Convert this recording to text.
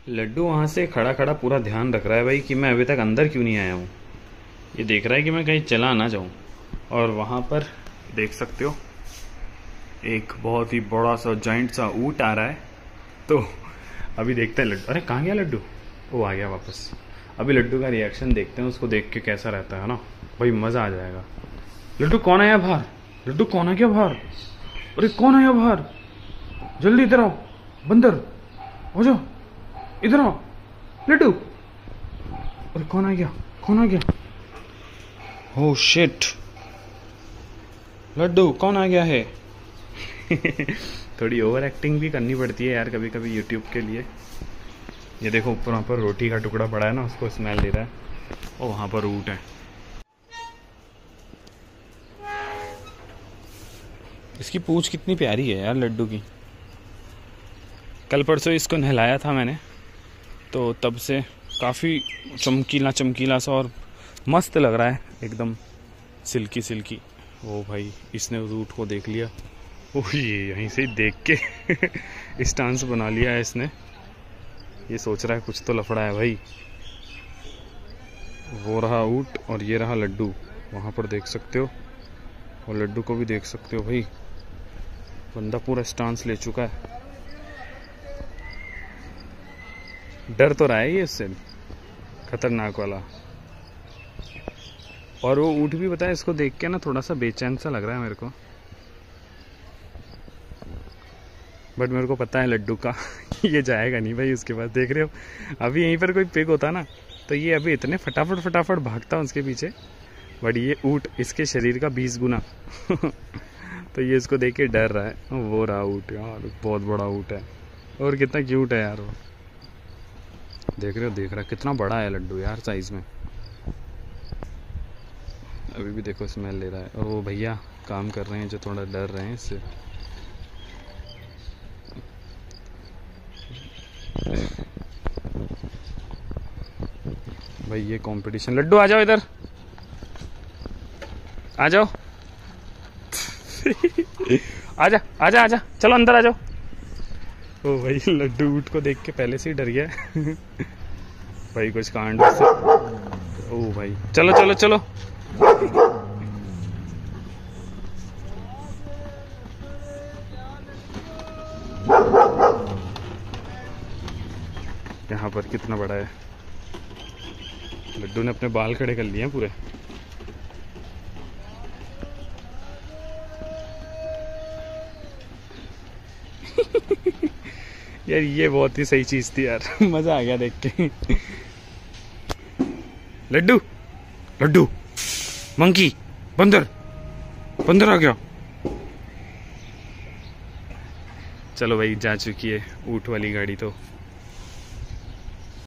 लड्डू वहाँ से खड़ा खड़ा पूरा ध्यान रख रहा है भाई कि मैं अभी तक अंदर क्यों नहीं आया हूँ। ये देख रहा है कि मैं कहीं चला ना जाऊँ। और वहाँ पर देख सकते हो एक बहुत ही बड़ा सा जॉइंट सा ऊँट आ रहा है। तो अभी देखते हैं लड्डू। अरे कहाँ गया लड्डू? वो आ गया वापस। अभी लड्डू का रिएक्शन देखते हैं, उसको देख के कैसा रहता है ना भाई, मज़ा आ जाएगा। लड्डू कौन आया बाहर? लड्डू कौन आ गया बाहर? अरे कौन आया बाहर? जल्दी इधर आओ बंदर, हो जाओ इधर आओ लड्डू। अरे कौन आ गया? कौन आ गया? ओह शिट, लड्डू कौन आ गया है? थोड़ी ओवर एक्टिंग भी करनी पड़ती है यार कभी कभी यूट्यूब के लिए। ये देखो ऊपर वहाँ पर रोटी का टुकड़ा पड़ा है ना, उसको स्मेल दे रहा है। और वहाँ पर ऊँट है। इसकी पूंछ कितनी प्यारी है यार लड्डू की। कल परसों इसको नहलाया था मैंने, तो तब से काफ़ी चमकीला चमकीला सा और मस्त लग रहा है, एकदम सिल्की सिल्की। ओ भाई, इसने उस ऊँट को देख लिया। ओह ये यहीं से ही देख के स्टांस बना लिया है इसने। ये सोच रहा है कुछ तो लफड़ा है भाई। वो रहा ऊँट और ये रहा लड्डू, वहाँ पर देख सकते हो। और लड्डू को भी देख सकते हो भाई, बंदा पूरा स्टांस ले चुका है। डर तो रहा है ये इससे, खतरनाक वाला। और वो ऊँट भी पता है, इसको देख के ना थोड़ा सा बेचैन सा लग रहा है मेरे को। बट मेरे को पता है लड्डू का ये जाएगा नहीं भाई उसके पास। देख रहे हो, अभी यहीं पर कोई पिग होता ना तो ये अभी इतने फटाफट फटाफट भागता उसके पीछे। बट ये ऊँट इसके शरीर का 20 गुना तो ये इसको देख के डर रहा है। वो रहा ऊँट यार, बहुत बड़ा ऊँट है और कितना क्यूट है यार वो। देख रहे हो, देख रहा है कितना बड़ा है लड्डू यार साइज में। अभी भी देखो स्मेल ले रहा है। और वो भैया काम कर रहे हैं जो थोड़ा डर रहे हैं इससे। भाई ये कंपटीशन। लड्डू आ जाओ इधर, आ जाओ आजा आजा आजा, चलो अंदर आ जाओ। ओ भाई लड्डू ऊँट को देख के पहले से ही डर गया भाई कुछ कांड से। ओ भाई चलो चलो चलो। यहाँ पर कितना बड़ा है। लड्डू ने अपने बाल खड़े कर लिए हैं पूरे। यार ये बहुत ही सही चीज थी यार मजा आ गया देख के। लड्डू लड्डू, मंकी, बंदर, बंदर आ गया। चलो भाई जा चुकी है ऊँट वाली गाड़ी तो।